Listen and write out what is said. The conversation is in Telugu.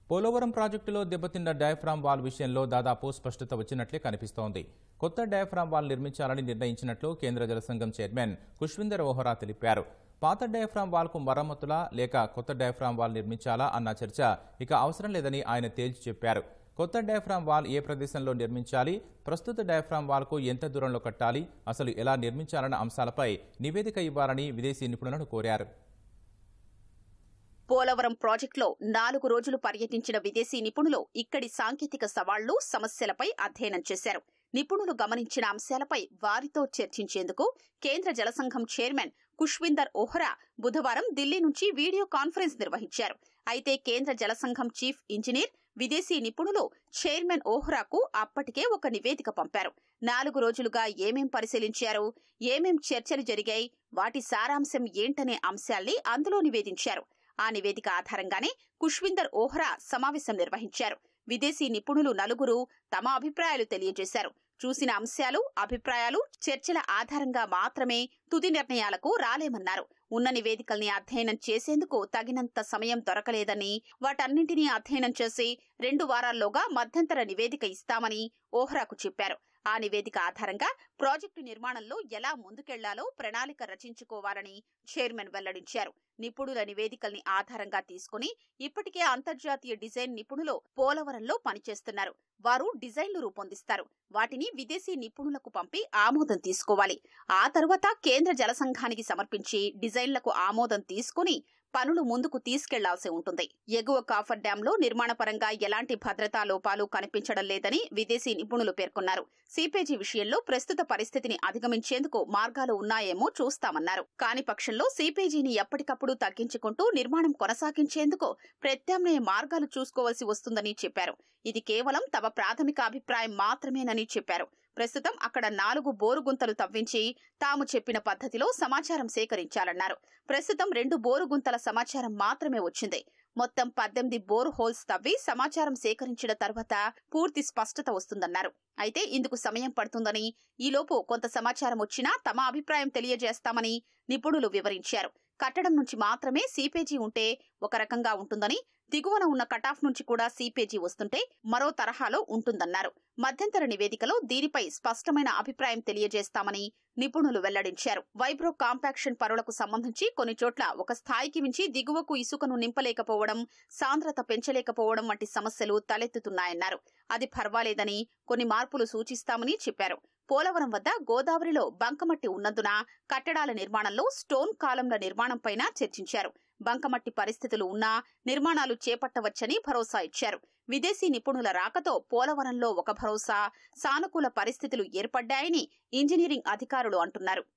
పోలవరం ప్రాజెక్టులో దెబ్బతిన్న డయాఫ్రామ్ వాల్ విషయంలో దాదాపు స్పష్టత వచ్చినట్లే కనిపిస్తోంది. కొత్త డయాఫ్రామ్ వాల్ నిర్మించాలని నిర్ణయించినట్లు కేంద్ర జలసంఘం చైర్మన్ ఖుష్విందర్ ఓహరా తెలిపారు. పాత డయాఫ్రామ్ వాల్కు మరమ్మతులా లేక కొత్త డయాఫ్రామ్ వాల్ నిర్మించాలా అన్న చర్చ ఇక అవసరం లేదని ఆయన తేల్చి చెప్పారు. కొత్త డయాఫ్రామ్ వాల్ ఏ ప్రదేశంలో నిర్మించాలి, ప్రస్తుత డయాఫ్రామ్ వాల్కు ఎంత దూరంలో కట్టాలి, అసలు ఎలా నిర్మించాలన్న అంశాలపై నివేదిక ఇవ్వాలని విదేశీ నిపుణులను కోరారు. పోలవరం ప్రాజెక్టులో 4 రోజులు పర్యటించిన విదేశీ నిపుణులు ఇక్కడి సాంకేతిక సవాళ్లు, సమస్యలపై అధ్యయనం చేశారు. నిపుణులు గమనించిన అంశాలపై వారితో చర్చించేందుకు కేంద్ర జలసంఘం చైర్మన్ ఖుష్విందర్ ఓహరా బుధవారం ఢిల్లీ నుంచి వీడియో కాన్ఫరెన్స్ నిర్వహించారు. అయితే కేంద్ర జలసంఘం చీఫ్ ఇంజనీర్, విదేశీ నిపుణులు చైర్మన్ ఓహ్రాకు అప్పటికే ఒక నివేదిక పంపారు. 4 రోజులుగా ఏమేం పరిశీలించారు, ఏమేం చర్చలు జరిగాయి, వాటి సారాంశం ఏంటనే అంశాల్ని అందులో నివేదించారు. ఆ నివేదిక ఆధారంగానే ఖుష్విందర్ ఓహ్రా సమావేశం నిర్వహించారు. విదేశీ నిపుణులు 4 తమ అభిప్రాయాలు తెలియజేశారు. చూసిన అంశాలు, అభిప్రాయాలు, చర్చల ఆధారంగా మాత్రమే తుది నిర్ణయాలకు రాలేమన్నారు. ఉన్న నివేదికల్ని అధ్యయనం చేసేందుకు తగినంత సమయం దొరకలేదని, వాటన్నింటినీ అధ్యయనం చేసి 2 వారాల్లోగా మధ్యంతర నివేదిక ఇస్తామని ఓహ్రాకు చెప్పారు. ఆ నివేదిక ఆధారంగా ప్రాజెక్టు నిర్మాణంలో ఎలా ముందుకెళ్లాలో ప్రణాళిక రచించుకోవాలని చైర్మన్ వెల్లడించారు. నిపుణుల నివేదికల్ని ఆధారంగా తీసుకుని ఇప్పటికే అంతర్జాతీయ డిజైన్ నిపుణులు పోలవరంలో పనిచేస్తున్నారు. వారు డిజైన్లు రూపొందిస్తారు. వాటిని విదేశీ నిపుణులకు పంపి ఆమోదం తీసుకోవాలి. ఆ తరువాత కేంద్ర జలసంఘానికి సమర్పించి డిజైన్లకు ఆమోదం తీసుకుని పనులు ముందుకు తీసుకెళ్లాల్సి ఉంటుంది. ఎగువ కాఫర్ డ్యాంలో నిర్మాణపరంగా ఎలాంటి భద్రతా లోపాలు కనిపించడం లేదని విదేశీ నిపుణులు పేర్కొన్నారు. సీపేజీ విషయంలో ప్రస్తుత పరిస్థితిని అధిగమించేందుకు మార్గాలు ఉన్నాయేమో చూస్తామన్నారు. కాని పక్షంలో సీపేజీని ఎప్పటికప్పుడు తగ్గించుకుంటూ నిర్మాణం కొనసాగించేందుకు ప్రత్యామ్నాయ మార్గాలు చూసుకోవాల్సి వస్తుందని చెప్పారు. ఇది కేవలం తమ ప్రాథమిక అభిప్రాయం మాత్రమేనని చెప్పారు. ప్రస్తుతం అక్కడ 4 బోరుగుంతలు తవ్వించి తాము చెప్పిన పద్ధతిలో సమాచారం సేకరించాలన్నారు. ప్రస్తుతం 2 బోరుగుంతల సమాచారం మాత్రమే వచ్చింది. మొత్తం 18 బోర్ హోల్స్ తవ్వి సమాచారం సేకరించిన తర్వాత పూర్తి స్పష్టత వస్తుందన్నారు. అయితే ఇందుకు సమయం పడుతుందని, ఈలోపు కొంత సమాచారం వచ్చినా తమ అభిప్రాయం తెలియజేస్తామని నిపుణులు వివరించారు. కట్టడం నుంచి మాత్రమే సీపేజీ ఉంటే ఒక రకంగా ఉంటుందని, దిగువన ఉన్న కటాఫ్ నుంచి కూడా సీపేజీ వస్తుంటే మరో తరహాలో ఉంటుందన్నారు. మధ్యంతర నివేదికలో దీనిపై స్పష్టమైన అభిప్రాయం తెలియజేస్తామని నిపుణులు వెల్లడించారు. వైబ్రో కాంపాక్షన్ పనులకు సంబంధించి కొన్ని చోట్ల ఒక స్థాయికి మించి దిగువకు ఇసుకను నింపలేకపోవడం, సాంద్రత పెంచలేకపోవడం వంటి సమస్యలు తలెత్తుతున్నాయన్నారు. అది పర్వాలేదని, కొన్ని మార్పులు సూచిస్తామని చెప్పారు. పోలవరం వద్ద గోదావరిలో బంకమట్టి ఉన్నందున కట్టడాల నిర్మాణంలో స్టోన్ కాలంల నిర్మాణంపైన చర్చించారు. బంకమట్టి పరిస్థితులు ఉన్నా నిర్మాణాలు చేపట్టవచ్చని భరోసా ఇచ్చారు. విదేశీ నిపుణుల రాకతో పోలవరంలో ఒక భరోసా, సానుకూల పరిస్థితులు ఏర్పడ్డాయని ఇంజనీరింగ్ అధికారులు అంటున్నారు.